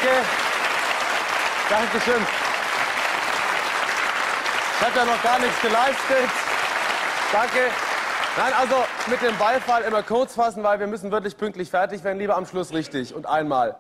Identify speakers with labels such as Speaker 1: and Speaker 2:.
Speaker 1: Danke. Dankeschön. Ich habe ja noch gar nichts geleistet. Danke. Nein, also mit dem Beifall immer kurz fassen, weil wir müssen wirklich pünktlich fertig werden. Lieber am Schluss richtig und einmal.